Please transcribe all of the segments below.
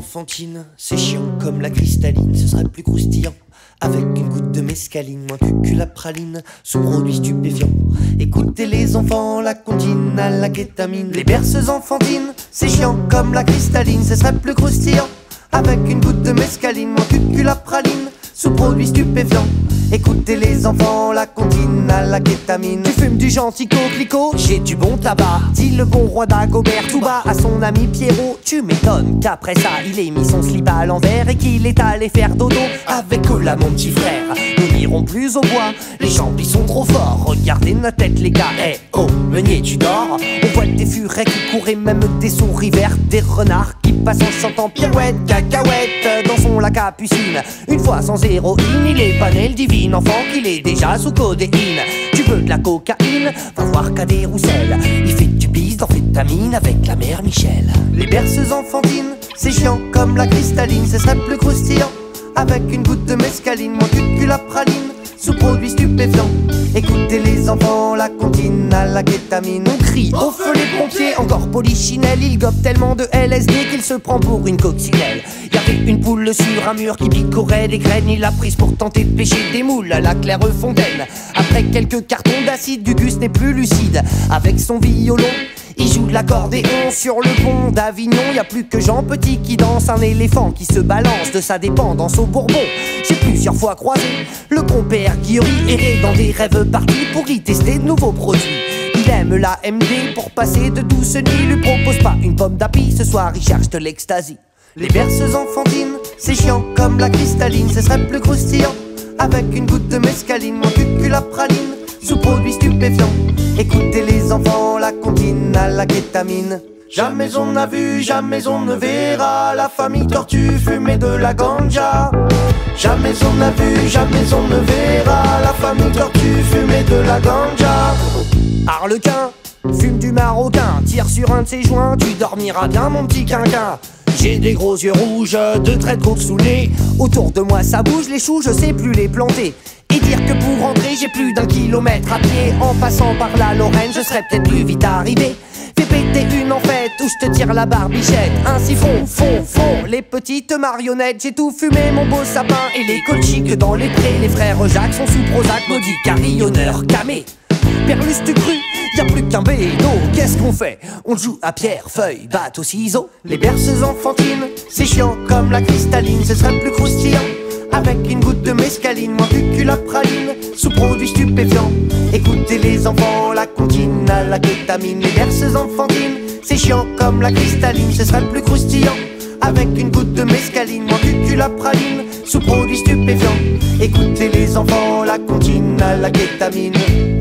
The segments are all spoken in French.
enfantines, c'est chiant comme la cristalline, ce serait plus croustillant avec une goutte de mescaline, moins que la praline, sous-produit stupéfiant. Écoutez les enfants, la comptine à la kétamine. Les berceuses enfantines, c'est chiant comme la cristalline, ce serait plus croustillant avec une goutte de mescaline, moins que la praline, sous-produit stupéfiant. Écoutez les enfants, la comptine à la kétamine. Tu fumes du gentil coquelicot, j'ai du bon tabac, dit le bon roi d'Agobert tout bas à son ami Pierrot. Tu m'étonnes qu'après ça il ait mis son slip à l'envers et qu'il est allé faire dodo avec Cola mon petit frère. Nous n'irons plus au bois, les jambes ils sont trop forts. Regardez notre tête les gars, oh meunier tu dors. On voit des furets qui courent et même des souris vertes, des renards qui passent en chantant pirouette, cacahuète dans son la capucine. Une fois sans héroïne, il est pas né le divin enfant qu'il est déjà sous codéine. Tu veux de la cocaïne, va voir Cadet Roussel, il fait du bis d'amphétamine avec la mère Michel. Les berceuses enfantines, c'est chiant comme la cristalline, ce serait plus croustillant avec une goutte de mescaline, moins que la praline, sous-produit stupéfiant. Écoutez les enfants, la comptine à la kétamine. On crie au feu les pompiers, encore polichinelle. Il gobe tellement de LSD qu'il se prend pour une coccinelle. Y'avait une poule sur un mur qui picorait des graines. Il l'a prise pour tenter de pêcher des moules à la claire fontaine. Après quelques cartons d'acide, Gugus n'est plus lucide. Avec son violon, il joue de l'accordéon sur le pont d'Avignon. Y'a plus que Jean Petit qui danse, un éléphant qui se balance de sa dépendance au Bourbon. J'ai plusieurs fois croisé le compère qui errait dans des rêves partis pour y tester de nouveaux produits. Il aime la MD pour passer de douces nuits. Lui propose pas une pomme d'api, ce soir il cherche de l'ecstasy. Les berceuses enfantines, c'est chiant comme la cristalline, ce serait plus croustillant avec une goutte de mescaline, moins que la praline, sous-produit stupéfiant. Écoutez les enfants, la comptine à la kétamine. Jamais on n'a vu, jamais on ne verra la famille tortue fumer de la ganja. Jamais on n'a vu, jamais on ne verra la famille tortue fumer de la ganja. Harlequin, fume du marocain, tire sur un de ses joints, tu dormiras bien mon petit quinquin. J'ai des gros yeux rouges, deux traits de coke sous le nez. Autour de moi ça bouge les choux, je sais plus les planter. Et dire que pour rentrer j'ai plus d'1 kilomètre à pied. En passant par la Lorraine je serais peut-être plus vite arrivé. Fais péter une en fête où je te tire la barbichette. Un siphon, fond, les petites marionnettes. J'ai tout fumé mon beau sapin et les colchiques dans les prés. Les frères Jacques sont sous Prozac, maudit carillonneur camé. Perlus tu cru, y'a plus qu'un bédo. Qu'est-ce qu'on fait? On joue à pierre, feuille, batte au ciseau. Les berceuses enfantines, c'est chiant comme la cristalline, ce serait plus croustillant avec une goutte de mescaline, moins que la praline, sous-produit stupéfiant. Écoutez les enfants, la comptine à la kétamine. Les berceuses enfantines, c'est chiant comme la cristalline, ce serait plus croustillant avec une goutte de mescaline, moins que la praline, sous-produit stupéfiant. Écoutez les enfants, la comptine à la kétamine.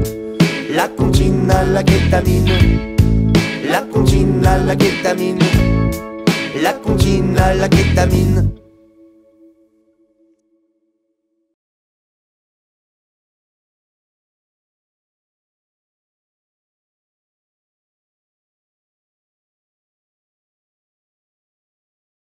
La comptine à la kétamine. La comptine à la kétamine. La comptine à la kétamine.